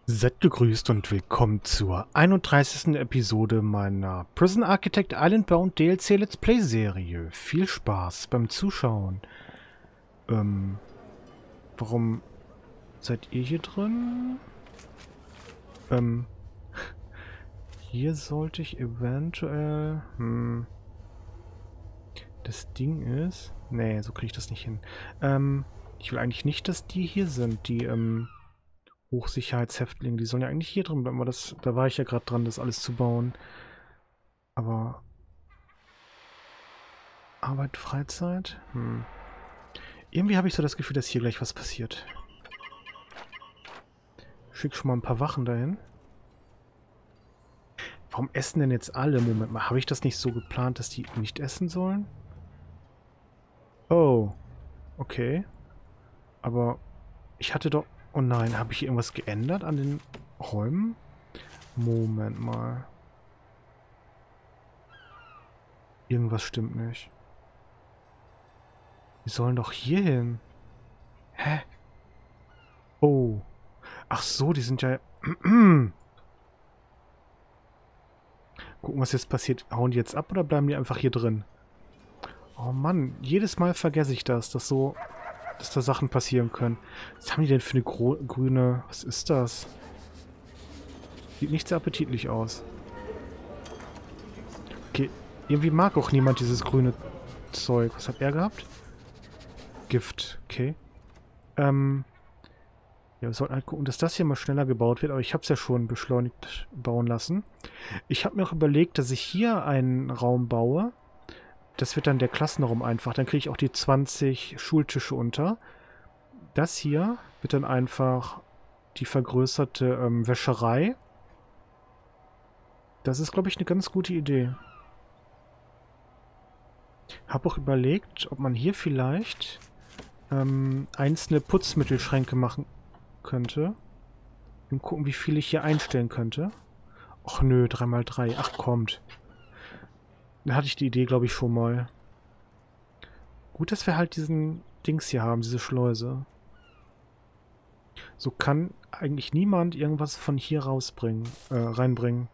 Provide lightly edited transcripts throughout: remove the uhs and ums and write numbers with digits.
Seid gegrüßt und willkommen zur 31. Episode meiner Prison Architect Island Bound DLC Let's Play Serie. Viel Spaß beim Zuschauen. Warum seid ihr hier drin? Hier sollte ich eventuell... Das Ding ist... Nee, so kriege ich das nicht hin. Ich will eigentlich nicht, dass die hier sind, die, Hochsicherheitshäftlinge. Die sollen ja eigentlich hier drin bleiben, aber da war ich ja gerade dran, das alles zu bauen. Aber... Arbeit, Freizeit? Irgendwie habe ich so das Gefühl, dass hier gleich was passiert. Schick schon mal ein paar Wachen dahin. Warum essen denn jetzt alle? Moment mal, habe ich das nicht so geplant, dass die nicht essen sollen? Oh, okay. Aber ich hatte doch... Oh nein, habe ich hier irgendwas geändert an den Räumen? Moment mal. Irgendwas stimmt nicht. Die sollen doch hier hin. Hä? Oh. Ach so, die sind ja... Gucken, was jetzt passiert. Hauen die jetzt ab oder bleiben die einfach hier drin? Oh Mann, jedes Mal vergesse ich das, dass da Sachen passieren können. Was haben die denn für eine grüne... Was ist das? Sieht nicht sehr appetitlich aus. Okay, irgendwie mag auch niemand dieses grüne Zeug. Was hat er gehabt? Gift, okay. Ja, wir sollten halt gucken, dass das hier mal schneller gebaut wird, aber ich habe es ja schon beschleunigt bauen lassen. Ich habe mir auch überlegt, dass ich hier einen Raum baue. Das wird dann der Klassenraum einfach. Dann kriege ich auch die 20 Schultische unter. Das hier wird dann einfach die vergrößerte Wäscherei. Das ist, glaube ich, eine ganz gute Idee. Habe auch überlegt, ob man hier vielleicht einzelne Putzmittelschränke machen könnte. Und gucken, wie viel ich hier einstellen könnte. Och nö, 3×3. Ach, kommt. Da hatte ich die Idee, glaube ich, schon mal. Gut, dass wir halt diesen Dings hier haben, diese Schleuse. So kann eigentlich niemand irgendwas von hier reinbringen.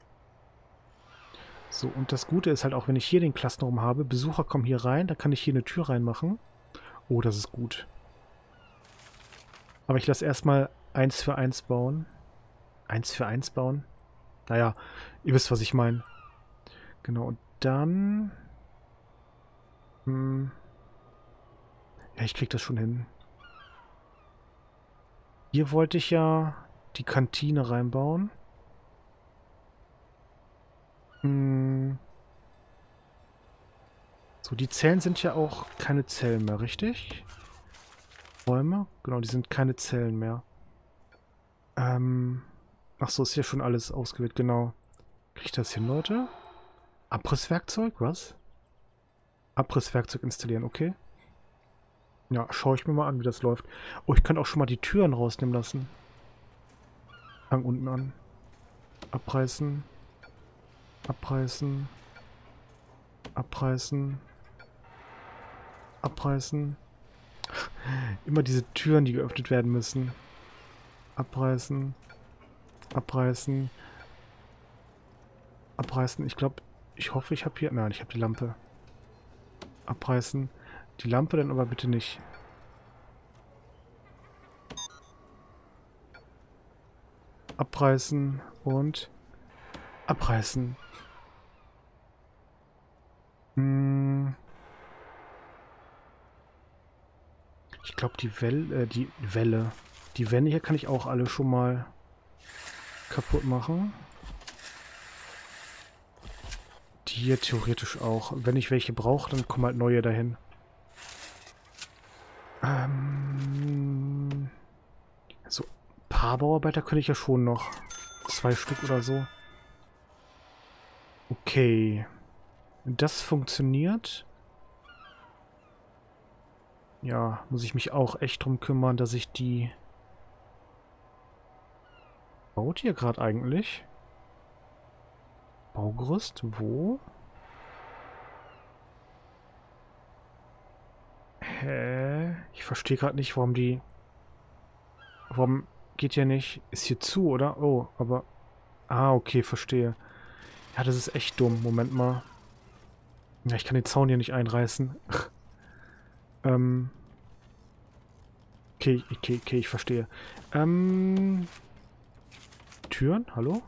So, und das Gute ist halt auch, wenn ich hier den Klassenraum habe, Besucher kommen hier rein, da kann ich hier eine Tür reinmachen. Oh, das ist gut. Aber ich lasse erstmal 1 für 1 bauen. 1 für 1 bauen? Naja, ihr wisst, was ich meine. Genau, und dann... Ja, ich krieg das schon hin. Hier wollte ich ja die Kantine reinbauen. So, die Zellen sind ja auch keine Zellen mehr, richtig? Räume? Genau, die sind keine Zellen mehr. Ach so, ist hier schon alles ausgewählt, genau. Krieg ich das hin, Leute? Abrisswerkzeug, was? Abrisswerkzeug installieren, okay. Ja, schaue ich mir mal an, wie das läuft. Oh, ich könnte auch schon mal die Türen rausnehmen lassen. Fang unten an. Abreißen. Abreißen. Abreißen. Abreißen. Immer diese Türen, die geöffnet werden müssen. Abreißen. Abreißen. Abreißen. Ich glaube, ich hoffe, ich habe hier... Nein, ich habe die Lampe. Abreißen. Die Lampe dann aber bitte nicht. Abreißen und abreißen. Ich glaube, die Welle. Die Wände hier kann ich auch alle schon mal kaputt machen. Die hier theoretisch auch. Wenn ich welche brauche, dann kommen halt neue dahin. So, ein paar Bauarbeiter könnte ich ja schon noch. 2 Stück oder so. Okay. Wenn das funktioniert... Ja, muss ich mich auch echt drum kümmern, dass ich die... Baut ihr gerade eigentlich? Baugerüst? Wo? Hä? Ich verstehe gerade nicht, warum die... Warum Geht ja nicht. Ist hier zu, oder? Oh, aber... Ah, okay, verstehe. Ja, das ist echt dumm. Moment mal. Ja, ich kann den Zaun hier nicht einreißen. ähm... Okay, ich verstehe. Türen? Hallo?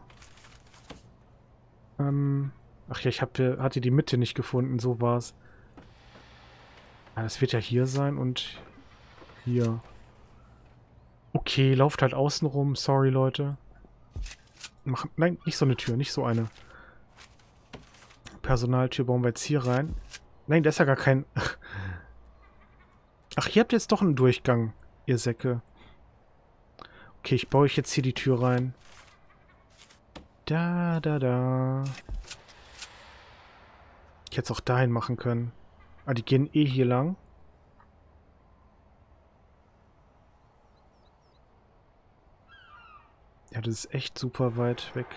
Ach ja, hatte die Mitte nicht gefunden, so war's. Ja, das wird ja hier sein und hier. Okay, lauft halt außen rum. Sorry, Leute. Nein, nicht so eine Tür, nicht so eine. Personaltür bauen wir jetzt hier rein. Nein, da ist ja gar kein... Ach, hier habt ihr jetzt doch einen Durchgang, ihr Säcke. Okay, ich baue euch jetzt hier die Tür rein. Da. Ich hätte es auch dahin machen können. Ah, die gehen eh hier lang. Ja, das ist echt super weit weg.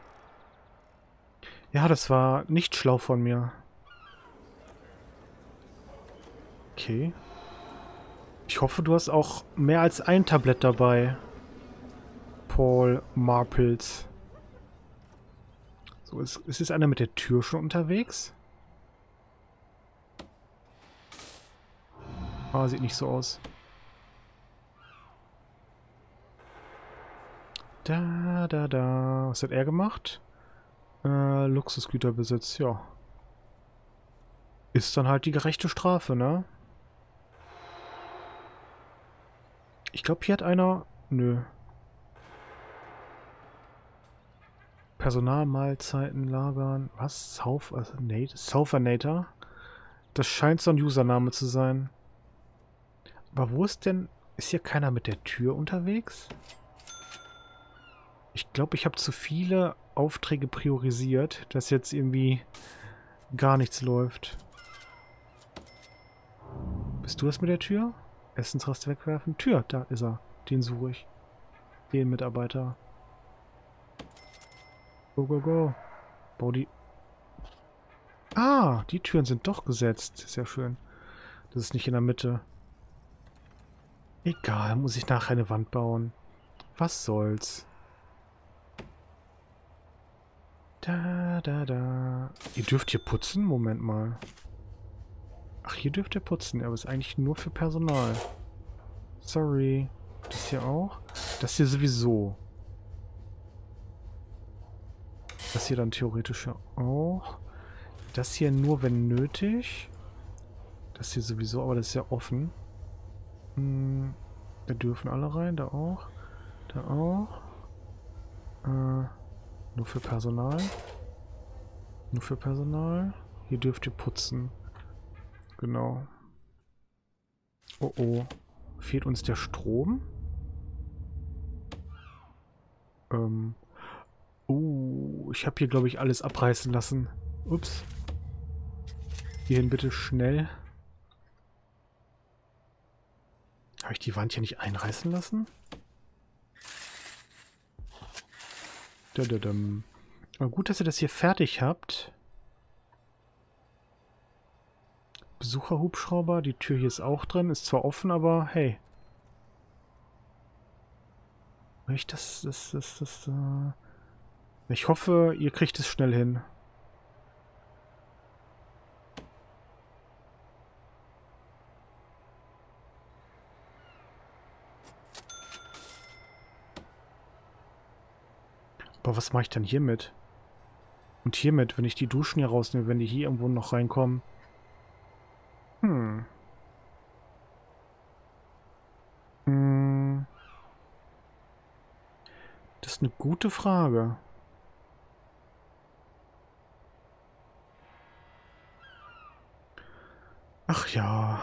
Ja, das war nicht schlau von mir. Okay. Ich hoffe, du hast auch mehr als ein Tablett dabei. Paul Marples. So, ist jetzt einer mit der Tür schon unterwegs? Ah, sieht nicht so aus. Da. Was hat er gemacht? Luxusgüterbesitz, ja. Ist dann halt die gerechte Strafe, ne? Ich glaube, hier hat einer... Nö. Personalmahlzeiten lagern. Was? Soufernate? Das scheint so ein Username zu sein. Aber wo ist denn... Ist hier keiner mit der Tür unterwegs? Ich glaube, ich habe zu viele Aufträge priorisiert, dass jetzt irgendwie gar nichts läuft. Bist du das mit der Tür? Essensreste wegwerfen. Tür, da ist er. Den suche ich. Den Mitarbeiter. Go. Bau die... Ah, die Türen sind doch gesetzt. Sehr schön. Das ist nicht in der Mitte. Egal, muss ich nachher eine Wand bauen. Was soll's. Da. Ihr dürft hier putzen? Moment mal. Ach, hier dürft ihr putzen, aber ist eigentlich nur für Personal. Sorry. Das hier auch? Das hier sowieso. Das hier dann theoretisch auch. Das hier nur, wenn nötig. Das hier sowieso, aber das ist ja offen. Da dürfen alle rein, da auch. Da auch. Nur für Personal. Nur für Personal. Hier dürft ihr putzen. Genau. Oh. Fehlt uns der Strom? Ich habe hier, glaube ich, alles abreißen lassen. Ups. Hierhin bitte schnell. Habe ich die Wand hier nicht einreißen lassen? Aber gut, dass ihr das hier fertig habt. Besucherhubschrauber, die Tür hier ist auch drin. Ist zwar offen, aber hey. Ich hoffe, ihr kriegt es schnell hin. Aber was mache ich dann hiermit? Und hiermit, wenn ich die Duschen hier rausnehme, wenn die hier irgendwo noch reinkommen? Das ist eine gute Frage. Ach ja.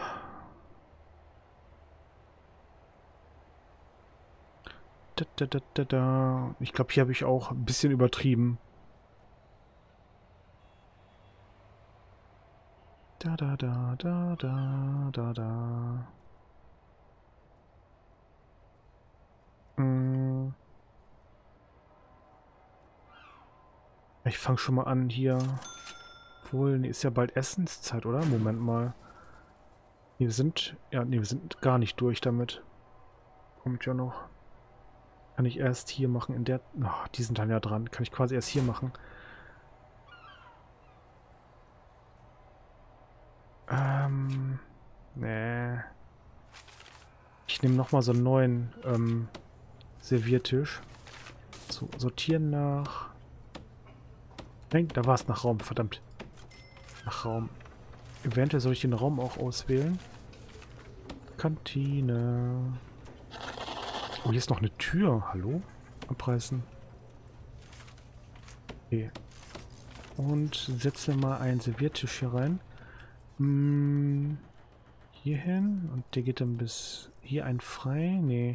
Ich glaube, hier habe ich auch ein bisschen übertrieben. Da. Ich fange schon mal an hier. Obwohl, nee, ist ja bald Essenszeit, oder? Moment mal. Nee, wir sind gar nicht durch damit. Kommt ja noch. Kann ich erst hier machen, in der... Oh, die sind dann ja dran. Kann ich quasi erst hier machen. Nee. Ich nehme nochmal so einen neuen Serviertisch. So, sortieren nach... Nein, da war es nach Raum, verdammt. Nach Raum. Eventuell soll ich den Raum auch auswählen. Kantine. Oh, hier ist noch eine Tür. Hallo? Abreißen. Okay. Und setze mal einen Serviertisch hier rein. Hier hin. Und der geht dann bis hier ein frei. Nee.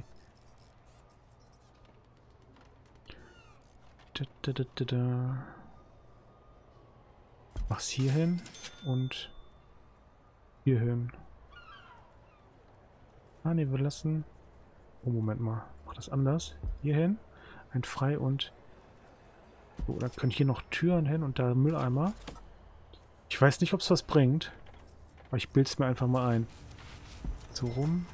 Da. Mach's hier hin und hier hin. Ah, ne, wir lassen... Oh, Moment mal. Mach das anders. Hier hin. Ein frei und... So, da können hier noch Türen hin und da Mülleimer. Ich weiß nicht, ob es was bringt. Aber ich bild's mir einfach mal ein. So rum.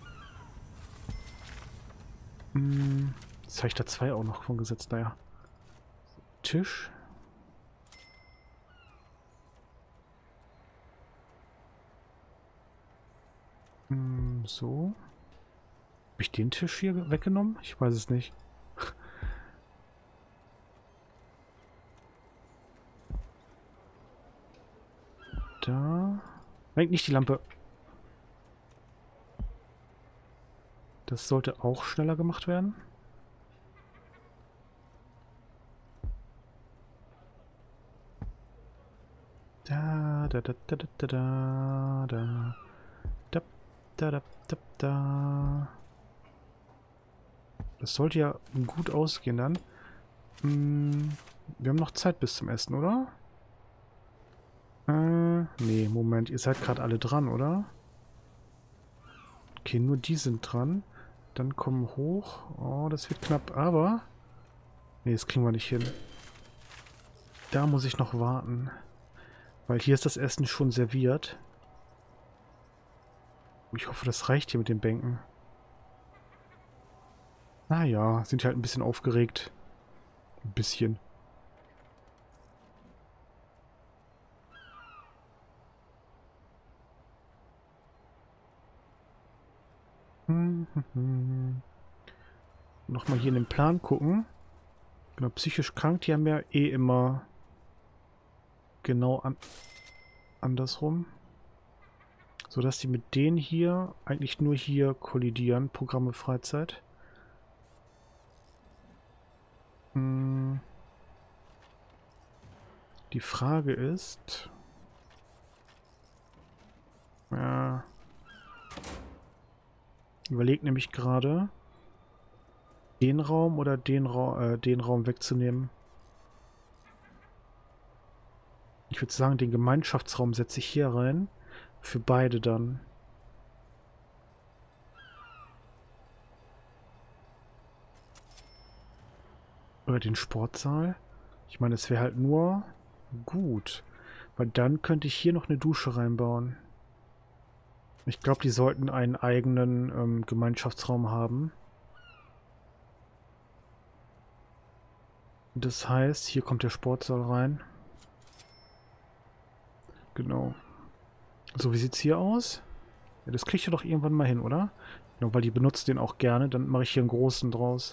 Jetzt habe ich da 2 auch noch von gesetzt. Naja. Tisch. So. Habe ich den Tisch hier weggenommen? Ich weiß es nicht. Da. Nein, nicht die Lampe. Das sollte auch schneller gemacht werden. Da. Das sollte ja gut ausgehen dann. Wir haben noch Zeit bis zum Essen, oder? Nee, Moment. Ihr seid gerade alle dran, oder? Okay, nur die sind dran. Dann kommen hoch. Oh, das wird knapp, aber... Nee, das kriegen wir nicht hin. Da muss ich noch warten. Weil hier ist das Essen schon serviert. Ich hoffe, das reicht hier mit den Bänken. Naja, sind halt ein bisschen aufgeregt. Ein bisschen. Nochmal hier in den Plan gucken. Genau, psychisch krank, die haben ja eh immer genau andersrum. Sodass die mit denen hier eigentlich nur hier kollidieren. Programme Freizeit. Die Frage ist... Ja... Überlegt nämlich gerade, den Raum oder den Raum wegzunehmen. Ich würde sagen, den Gemeinschaftsraum setze ich hier rein. Für beide dann. Oder den Sportsaal. Ich meine, es wäre halt nur gut. Weil dann könnte ich hier noch eine Dusche reinbauen. Ich glaube, die sollten einen eigenen Gemeinschaftsraum haben. Das heißt, hier kommt der Sportsaal rein. Genau. So, wie sieht's hier aus? Ja, das kriegt ihr doch irgendwann mal hin, oder? Genau, weil die benutzen den auch gerne. Dann mache ich hier einen großen draus.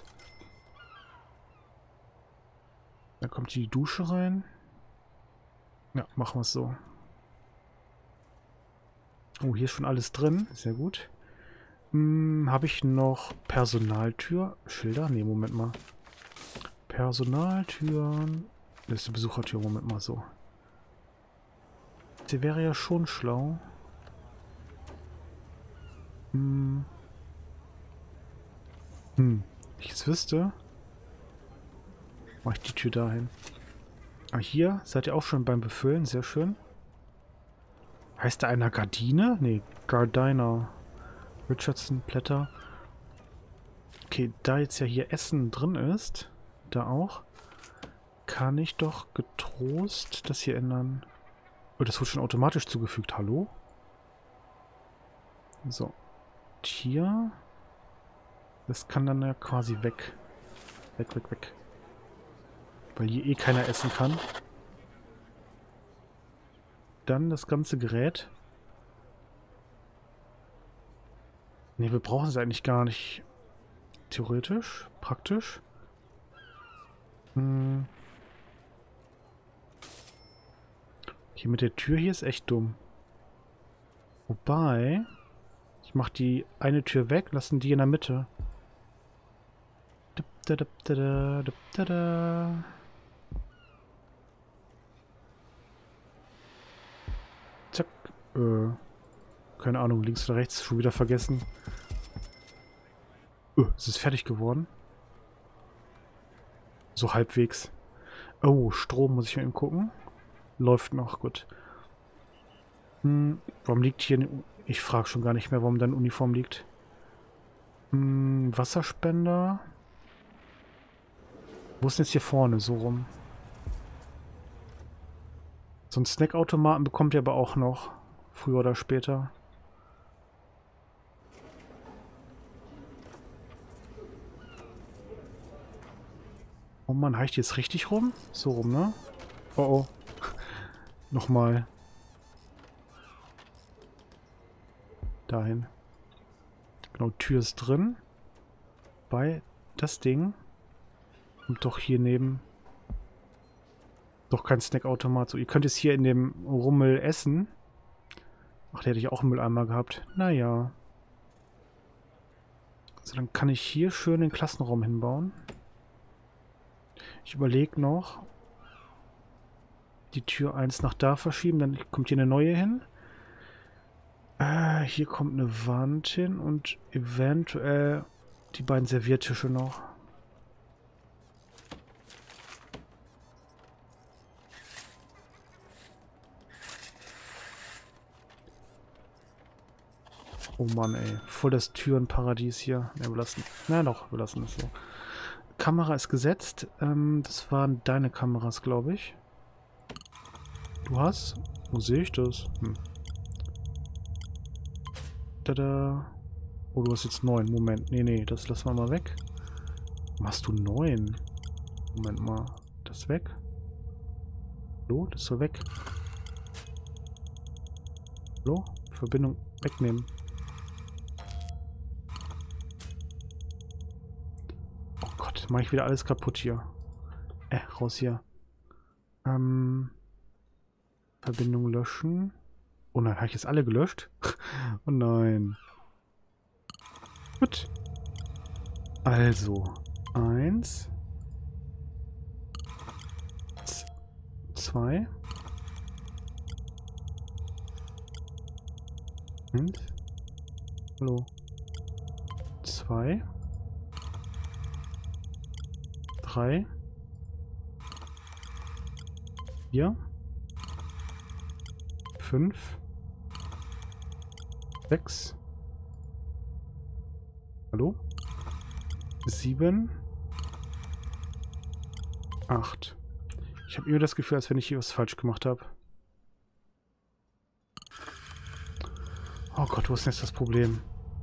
Da kommt die Dusche rein. Ja, machen wir es so. Oh, hier ist schon alles drin. Sehr gut. Habe ich noch Personaltür? Schilder? Ne, Moment mal. Personaltüren. Das ist die Besuchertür. Moment mal so. Die wäre ja schon schlau. Ich es wüsste. Mache ich die Tür dahin. Ah, hier seid ihr auch schon beim Befüllen. Sehr schön. Heißt da einer Gardine? Nee, Gardiner. Richardson, Blätter. Okay, da jetzt ja hier Essen drin ist, da auch, kann ich doch getrost das hier ändern. Oh, das wird schon automatisch zugefügt. Hallo? So. Und hier. Das kann dann ja quasi weg. Weg, weg, weg. Weil hier eh keiner essen kann. Dann das ganze Gerät. Ne, wir brauchen es eigentlich gar nicht. Theoretisch, praktisch. Hm. Hier mit der Tür hier ist echt dumm. Wobei, ich mache die eine Tür weg, lassen die in der Mitte. Zack. Keine Ahnung, links oder rechts, schon wieder vergessen. Es ist fertig geworden. So halbwegs. Oh, Strom muss ich mal eben gucken. Läuft noch, gut. Warum liegt hier... Ich frage schon gar nicht mehr, warum da eine Uniform liegt. Wasserspender. Wo ist denn jetzt hier vorne? So rum. So einen Snackautomaten bekommt ihr aber auch noch. Früher oder später. Oh Mann, habe ich die jetzt richtig rum? So rum, ne? Oh oh. Nochmal. Dahin. Genau, Tür ist drin. Bei das Ding. Und doch hier neben. Doch kein Snackautomat. So, ihr könnt es hier in dem Rummel essen. Ach, der hätte ich auch einen Mülleimer gehabt. Naja. So, dann kann ich hier schön den Klassenraum hinbauen. Ich überlege noch. Die Tür 1 nach da verschieben. Dann kommt hier eine neue hin. Hier kommt eine Wand hin und eventuell die beiden Serviertische noch. Oh Mann, ey. Voll das Türenparadies hier. Ne, wir lassen. Na doch, wir lassen es so. Kamera ist gesetzt. Das waren deine Kameras, glaube ich. Du hast? Wo sehe ich das? Tada. Oh, du hast jetzt 9. Moment. Nee, das lassen wir mal weg. Warum hast du 9? Moment mal. Das weg. Hallo? Das soll weg. Hallo? Verbindung wegnehmen. Oh Gott, mache ich wieder alles kaputt hier. Raus hier. Verbindung löschen. Oh nein, habe ich jetzt alle gelöscht? Oh nein. Gut. Also, 1. 2. 1. Hallo. 2. 3. 4. 5. 6. Hallo? 7. 8. Ich habe immer das Gefühl, als wenn ich hier was falsch gemacht habe. Oh Gott, wo ist denn jetzt das Problem?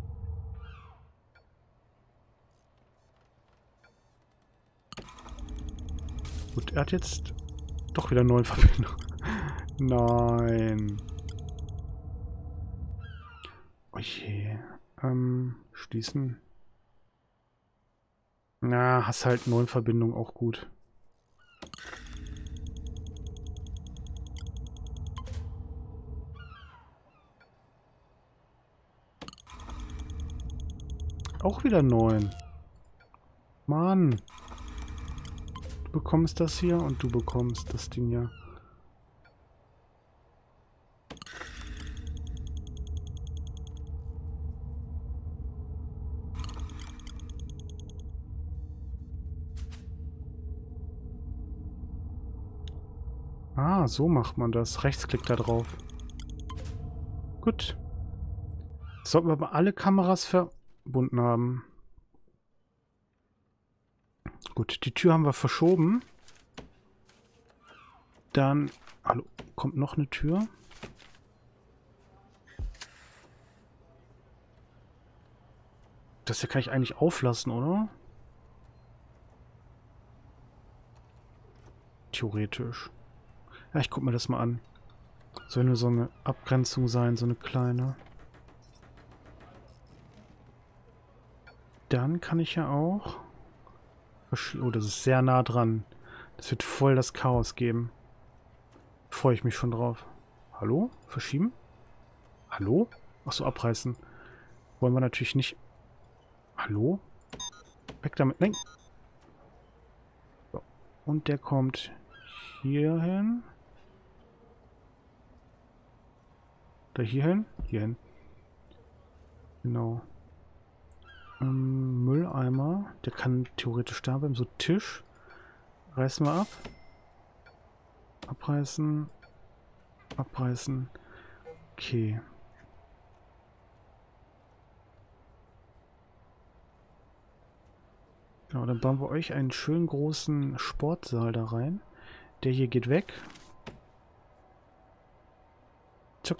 Gut, er hat jetzt doch wieder 9 Verbindungen. Nein. Okay. Schließen. Na, hast halt 9 Verbindungen, auch gut. Auch wieder 9. Mann. Du bekommst das hier und du bekommst das Ding hier. Ah, so macht man das. Rechtsklick da drauf. Gut. Sollten wir aber alle Kameras verbunden haben. Gut, die Tür haben wir verschoben. Dann... Hallo, kommt noch eine Tür. Das hier kann ich eigentlich auflassen, oder? Theoretisch. Ja, ich guck mir das mal an. Soll nur so eine Abgrenzung sein, so eine kleine. Dann kann ich ja auch... Oh, das ist sehr nah dran. Das wird voll das Chaos geben. Freue ich mich schon drauf. Hallo? Verschieben? Hallo? Achso, abreißen. Wollen wir natürlich nicht... Hallo? Weg damit. Nein! So. Und der kommt hier hin. Oder hier hin? Hier hin. Genau. Mülleimer. Der kann theoretisch da bleiben. So Tisch. Reißen wir ab. Abreißen. Abreißen. Okay. Genau, dann bauen wir euch einen schönen großen Sportsaal da rein. Der hier geht weg. Zack.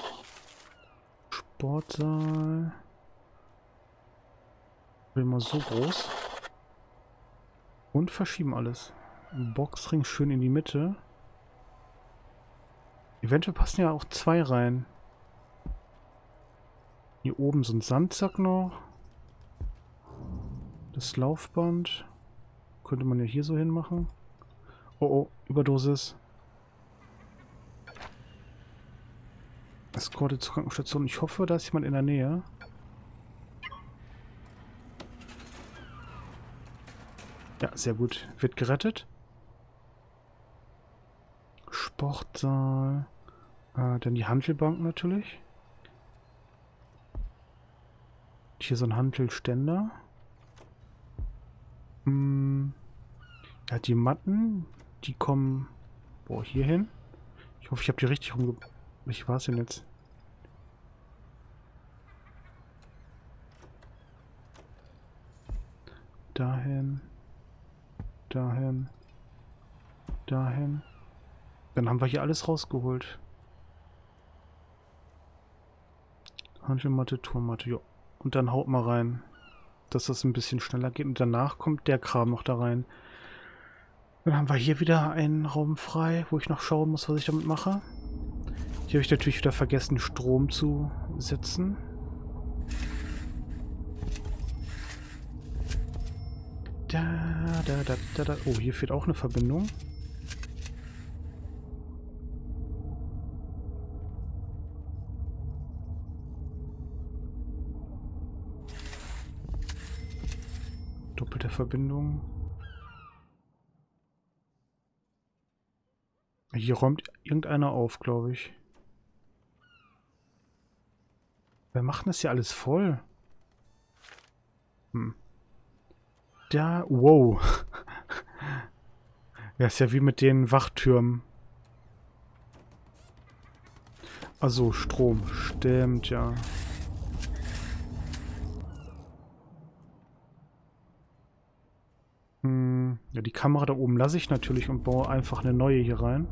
Sportsaal. Mal so groß. Und verschieben alles. Boxring schön in die Mitte. Eventuell passen ja auch 2 rein. Hier oben so ein Sandsack noch. Das Laufband. Könnte man ja hier so hinmachen. Oh oh, Überdosis. Eskorte zur Krankenstation. Ich hoffe, da ist jemand in der Nähe. Ja, sehr gut. Wird gerettet. Sportsaal. Dann die Hantelbank natürlich. Hier so ein Hantelständer. Ja, die Matten, die kommen hier hin. Ich hoffe, ich habe die richtig rumge... Welche war es denn jetzt? Dahin. Dahin. Dahin. Dann haben wir hier alles rausgeholt. Hantelmatte, Turmmatte, ja. Und dann haut mal rein, dass das ein bisschen schneller geht. Und danach kommt der Kram noch da rein. Dann haben wir hier wieder einen Raum frei, wo ich noch schauen muss, was ich damit mache. Hier habe ich natürlich wieder vergessen, Strom zu setzen. Da. Oh, hier fehlt auch eine Verbindung. Doppelte Verbindung. Hier räumt irgendeiner auf, glaube ich. Wer macht das hier alles voll? Da, wow. Ja, ist ja wie mit den Wachtürmen. Also Strom, stimmt, ja. Ja, die Kamera da oben lasse ich natürlich und baue einfach eine neue hier rein.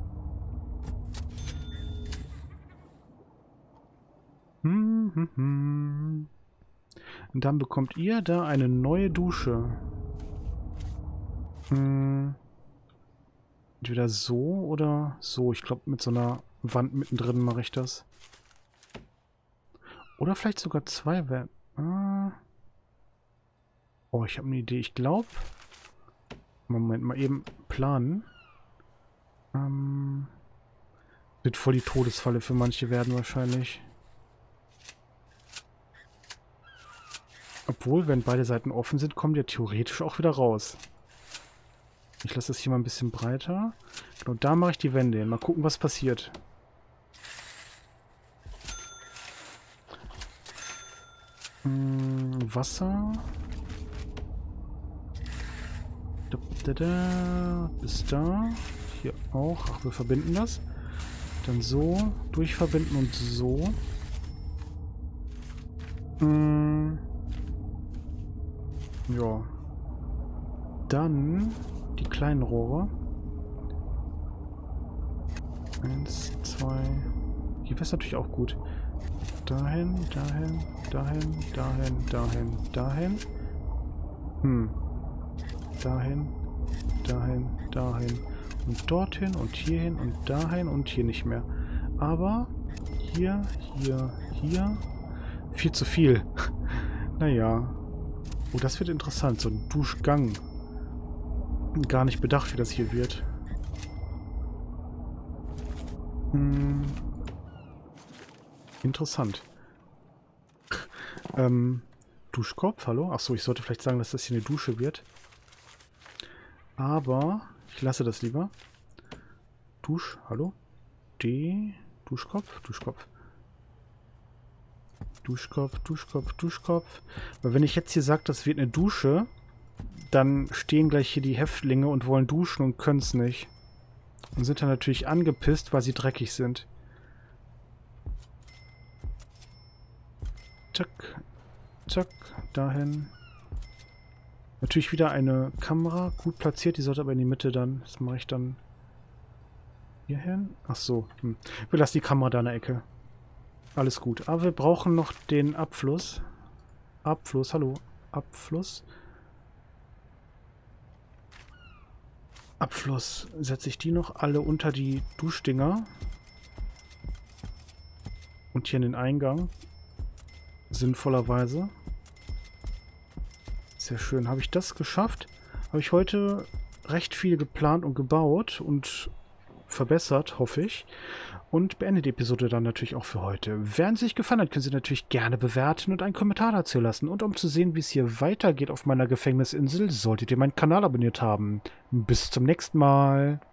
Und dann bekommt ihr da eine neue Dusche. Entweder so oder so. Ich glaube, mit so einer Wand mittendrin mache ich das. Oder vielleicht sogar 2 werden. Oh, ich habe eine Idee. Ich glaube... Moment, mal eben planen. Wird voll die Todesfalle für manche werden wahrscheinlich. Obwohl, wenn beide Seiten offen sind, kommen die theoretisch auch wieder raus. Ich lasse das hier mal ein bisschen breiter. Genau, da mache ich die Wände hin. Mal gucken, was passiert. Wasser. Bis da. Hier auch. Ach, wir verbinden das. Dann so. Durchverbinden und so. Ja. Dann die kleinen Rohre. 1, 2. Hier wäre es natürlich auch gut. Dahin, dahin, dahin, dahin, dahin, dahin. Dahin, dahin, dahin. und dorthin und hierhin und dahin und hier nicht mehr. Aber hier, hier, hier. Viel zu viel. Naja. Oh, das wird interessant. So ein Duschgang. Gar nicht bedacht, wie das hier wird. Interessant. Duschkopf, hallo? Achso, ich sollte vielleicht sagen, dass das hier eine Dusche wird. Aber ich lasse das lieber. Hallo? Duschkopf, Duschkopf. Duschkopf, Duschkopf, Duschkopf. Weil wenn ich jetzt hier sage, das wird eine Dusche, dann stehen gleich hier die Häftlinge und wollen duschen und können es nicht. Und sind dann natürlich angepisst, weil sie dreckig sind. Zack, zack, dahin. Natürlich wieder eine Kamera, gut platziert, die sollte aber in die Mitte dann. Das mache ich dann hier hin. Ach so, wir lassen die Kamera da in der Ecke. Alles gut. Aber wir brauchen noch den Abfluss. Abfluss, hallo. Abfluss. Abfluss. Setze ich die noch alle unter die Duschdinger. Und hier in den Eingang. Sinnvollerweise. Sehr schön. Habe ich das geschafft? Habe ich heute recht viel geplant und gebaut und verbessert, hoffe ich. Und beende die Episode dann natürlich auch für heute. Wenn es euch gefallen hat, können Sie natürlich gerne bewerten und einen Kommentar dazu lassen. Und um zu sehen, wie es hier weitergeht auf meiner Gefängnisinsel, solltet ihr meinen Kanal abonniert haben. Bis zum nächsten Mal.